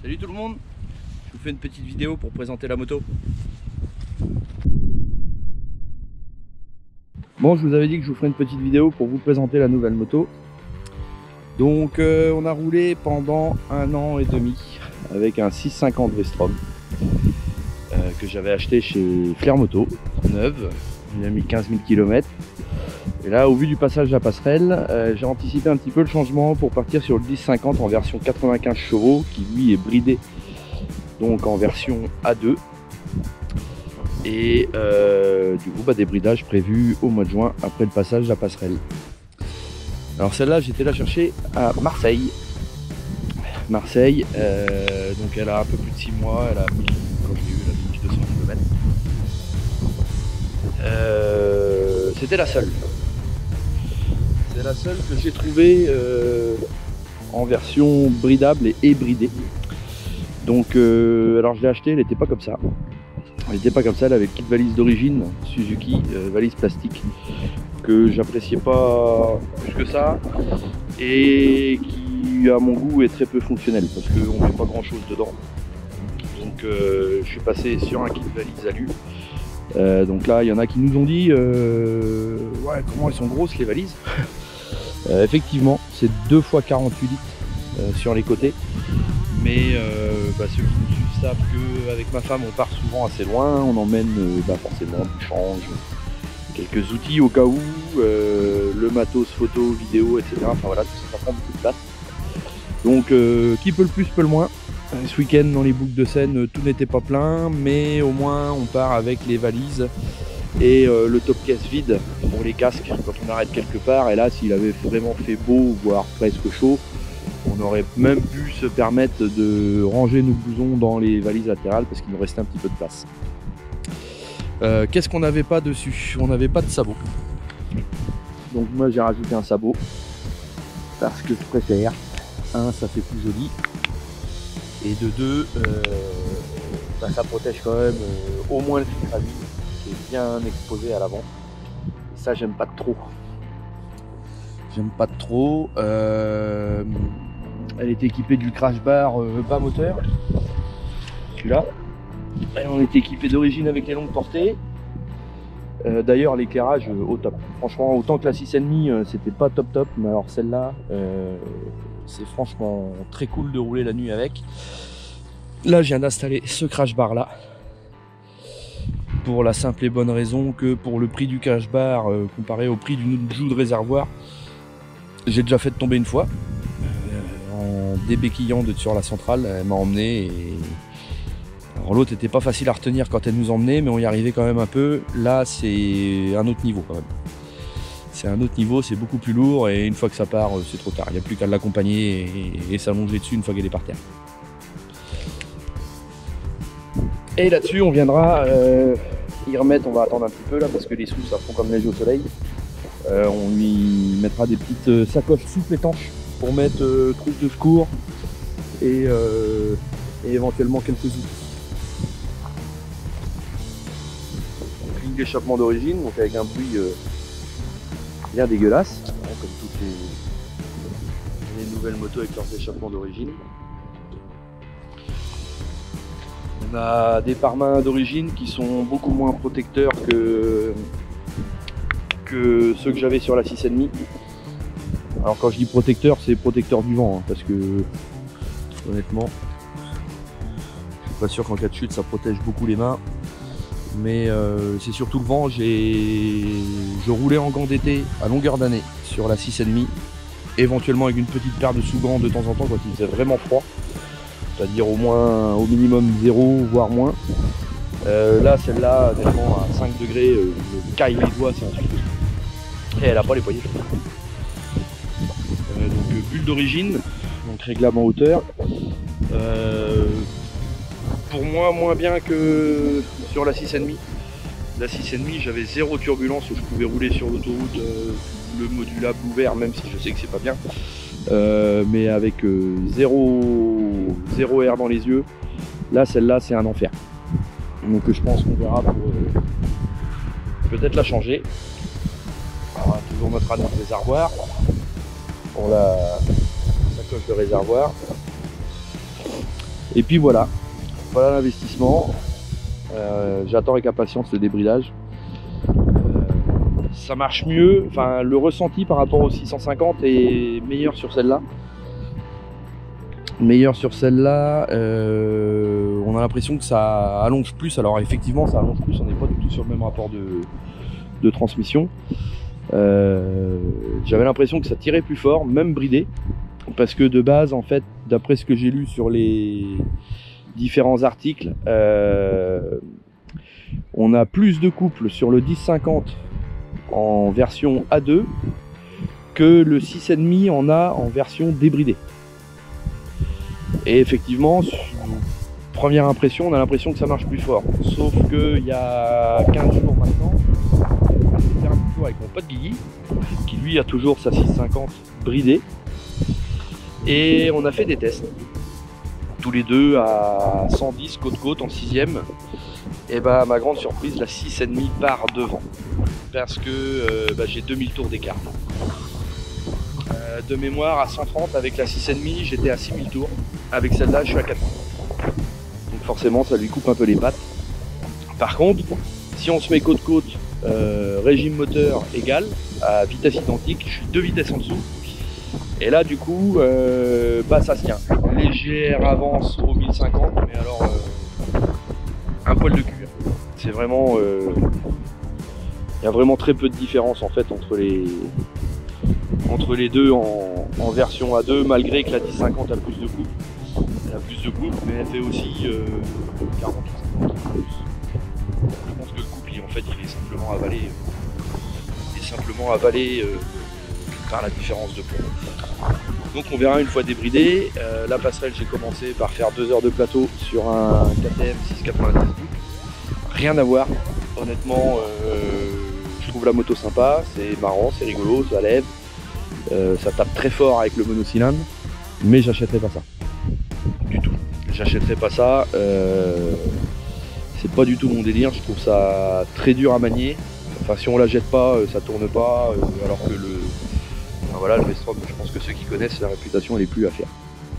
Salut tout le monde, je vous fais une petite vidéo pour présenter la moto. Bon, je vous avais dit que je vous ferais une petite vidéo pour vous présenter la nouvelle moto. Donc on a roulé pendant 1 an et demi avec un 650 V-Strom que j'avais acheté chez Flair Moto, neuve. Il a mis 15 000 km. Et là, au vu du passage à la passerelle, j'ai anticipé un petit peu le changement pour partir sur le 1050 en version 95 chevaux qui lui est bridé donc en version A2. Et du coup, des bridages prévus au mois de juin après le passage à la passerelle. Alors celle-là, j'étais la chercher à Marseille. Donc elle a un peu plus de 6 mois, elle a mis, quand je l'ai eu, elle a mis 1200 km. C'était la seule. C'est la seule que j'ai trouvée en version bridable et bridée. Donc alors je l'ai achetée, elle n'était pas comme ça. Elle n'était pas comme ça, elle avait une petite valise d'origine, Suzuki, valise plastique, que j'appréciais pas plus que ça, et qui à mon goût est très peu fonctionnelle, parce qu'on met pas grand chose dedans. Donc je suis passé sur un kit valise alu. Donc là il y en a qui nous ont dit ouais, comment elles sont grosses les valises. Effectivement c'est 2 x 48 litres sur les côtés, mais ceux qui nous suivent savent qu'avec ma femme on part souvent assez loin, on emmène forcément du change, quelques outils au cas où, le matos photo, vidéo, etc. Enfin voilà, tout ça prend beaucoup de place. Donc qui peut le plus peut le moins. Ce week-end dans les boucles de Seine tout n'était pas plein, mais au moins on part avec les valises et le top case vide pour les casques quand on arrête quelque part. Et là s'il avait vraiment fait beau, voire presque chaud, on aurait même pu se permettre de ranger nos blousons dans les valises latérales parce qu'il nous restait un petit peu de place. Qu'est-ce qu'on n'avait pas dessus? On n'avait pas de sabot. Donc moi j'ai rajouté un sabot parce que je préfère. Un, ça fait plus joli. Et de deux, ça protège quand même au moins le filtre à huile qui est bien exposé à l'avant. Et ça j'aime pas trop. J'aime pas trop. Elle est équipée du crash bar bas moteur. Celui-là. On était équipé d'origine avec les longues portées. D'ailleurs l'éclairage au top. Franchement autant que la 6,5 c'était pas top, mais alors celle-là c'est franchement très cool de rouler la nuit avec. Là je viens d'installer ce crash bar là. Pour la simple et bonne raison que pour le prix du crash bar comparé au prix d'une joue de réservoir, j'ai déjà fait tomber une fois. En débéquillant sur la centrale, elle m'a emmené et... Alors l'autre était pas facile à retenir quand elle nous emmenait, mais on y arrivait quand même un peu. Là c'est un autre niveau quand même. C'est un autre niveau, c'est beaucoup plus lourd et une fois que ça part, c'est trop tard. Il n'y a plus qu'à l'accompagner et s'allonger dessus une fois qu'elle est par terre. Et là-dessus on viendra y remettre, on va attendre un petit peu là parce que les sous ça fond comme neige au soleil. On lui mettra des petites sacoches souples étanches pour mettre trousse de secours et éventuellement quelques outils. Ligne d'échappement d'origine, donc avec un bruit bien dégueulasse, hein, comme toutes les nouvelles motos avec leurs échappements d'origine. On a des pare-mains d'origine qui sont beaucoup moins protecteurs que ceux que j'avais sur la 6,5. Alors quand je dis protecteur, c'est protecteur du vent, hein, parce que honnêtement, je suis pas sûr qu'en cas de chute ça protège beaucoup les mains. Mais c'est surtout le vent. Je roulais en gants d'été à longueur d'année sur la 6,5, éventuellement avec une petite paire de sous-gants de temps en temps quand il faisait vraiment froid, c'est-à-dire au minimum 0 voire moins. Là celle-là honnêtement à 5 degrés, je caille les doigts, c'est un truc. Et elle a pas les poignets. Donc bulle d'origine, donc réglable en hauteur. Pour moi moins bien que sur la 6,5. La 6,5 j'avais 0 turbulence, je pouvais rouler sur l'autoroute le modulable ouvert, même si je sais que c'est pas bien, mais avec 0 air dans les yeux. Là celle-là c'est un enfer, donc je pense qu'on verra pour peut-être la changer. On va toujours mettre à notre réservoir pour la sacoche de réservoir. Et puis voilà, voilà l'investissement. J'attends avec impatience le débridage. Ça marche mieux, enfin le ressenti par rapport au 650 est meilleur sur celle-là. Meilleur sur celle-là, on a l'impression que ça allonge plus. Alors effectivement ça allonge plus, on n'est pas du tout sur le même rapport de transmission. J'avais l'impression que ça tirait plus fort, même bridé, parce que de base en fait, d'après ce que j'ai lu sur les différents articles, on a plus de couple sur le 1050 en version A2 que le 6,5 en a en version débridée. Et effectivement, première impression, on a l'impression que ça marche plus fort. Sauf que il y a 15 jours maintenant, j'ai fait un petit tour avec mon pote Guigui, qui lui a toujours sa 650 bridée. Et on a fait des tests. Tous les deux à 110 côte-côte en 6ème. Et bah à ma grande surprise, la 6,5 part devant. Parce que j'ai 2000 tours d'écart. De mémoire, à 130 avec la 6,5, j'étais à 6000 tours. Avec celle-là, je suis à 4000. Donc forcément, ça lui coupe un peu les pattes. Par contre, si on se met côte-côte, régime moteur égal, à vitesse identique, je suis 2 vitesses en dessous. Et là, du coup, ça se tient. Légère avance au 1050, mais alors un poil de cul. C'est vraiment... il y a vraiment très peu de différence en fait entre les deux en version A2, malgré que la 1050 a plus de couple. Elle a plus de couple, mais elle fait aussi 40 ou 50 plus. Je pense que le couple, en fait, il est simplement avalé, par la différence de poids. Donc on verra une fois débridé. La passerelle, j'ai commencé par faire 2 heures de plateau sur un KTM 690. Rien à voir. Honnêtement, je trouve la moto sympa, c'est marrant, c'est rigolo, ça lève. Ça tape très fort avec le monocylindre, mais j'achèterai pas ça. Du tout. J'achèterai pas ça. C'est pas du tout mon délire, je trouve ça très dur à manier. Enfin, si on la jette pas, ça tourne pas, alors que le V-Strom, je pense que ceux qui connaissent, la réputation elle est plus à faire.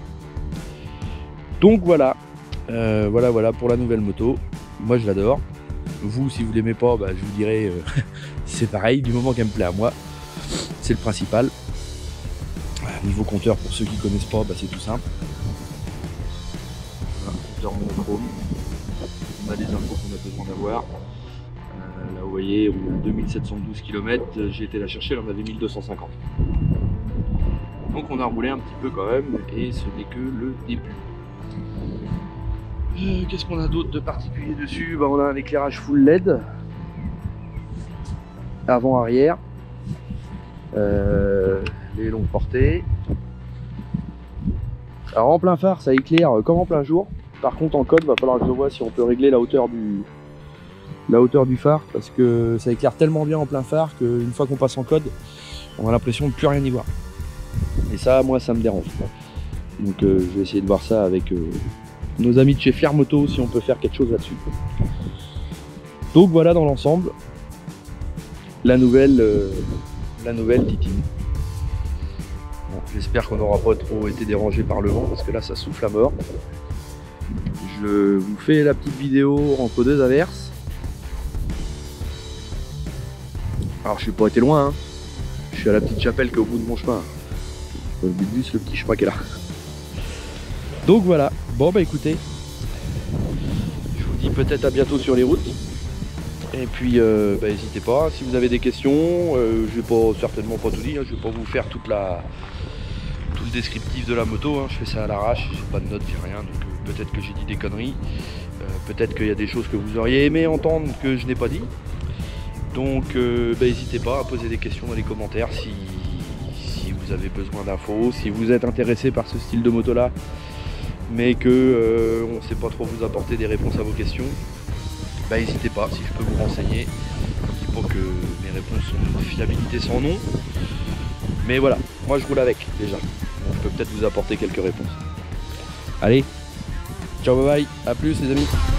Donc voilà, voilà pour la nouvelle moto. Moi je l'adore. Vous, si vous l'aimez pas, je vous dirai c'est pareil, du moment qu'elle me plaît à moi, c'est le principal. Niveau compteur, pour ceux qui connaissent pas, c'est tout simple. Voilà, compteur monochrome. On a les infos qu'on a besoin d'avoir. Là vous voyez, on a 2712 km, j'ai été la chercher, elle en avait 1250. Donc on a roulé un petit peu quand même, et ce n'est que le début. Qu'est-ce qu'on a d'autre de particulier dessus? On a un éclairage full LED, avant-arrière, les longues portées. Alors en plein phare ça éclaire comme en plein jour. Par contre en code, va falloir que je vois si on peut régler la hauteur du phare, parce que ça éclaire tellement bien en plein phare qu'une fois qu'on passe en code, on a l'impression de plus rien y voir. Et ça, moi, ça me dérange. Donc je vais essayer de voir ça avec nos amis de chez Fier Moto, si on peut faire quelque chose là-dessus. Donc voilà dans l'ensemble la nouvelle Titine. Bon, j'espère qu'on n'aura pas trop été dérangé par le vent, parce que là ça souffle à mort. Je vous fais la petite vidéo entre deux averses. Alors je suis pas été loin, hein. Je suis à la petite chapelle qui est au bout de mon chemin. Le bus, le petit chemin qui est là. Donc voilà, bon écoutez, je vous dis peut-être à bientôt sur les routes. Et puis n'hésitez pas, si vous avez des questions, je vais certainement pas tout dire, je vais pas vous faire tout le descriptif de la moto, hein. Je fais ça à l'arrache, j'ai pas de notes, j'ai rien, donc peut-être que j'ai dit des conneries, peut-être qu'il y a des choses que vous auriez aimé entendre que je n'ai pas dit. Donc n'hésitez pas à poser des questions dans les commentaires si vous avez besoin d'infos, si vous êtes intéressé par ce style de moto là, mais que on ne sait pas trop vous apporter des réponses à vos questions, n'hésitez pas, si je peux vous renseigner. Je dis pas que mes réponses sont de fiabilité sans nom, mais voilà, moi je roule avec déjà, donc je peux peut-être vous apporter quelques réponses. Allez, ciao, bye bye, à plus les amis.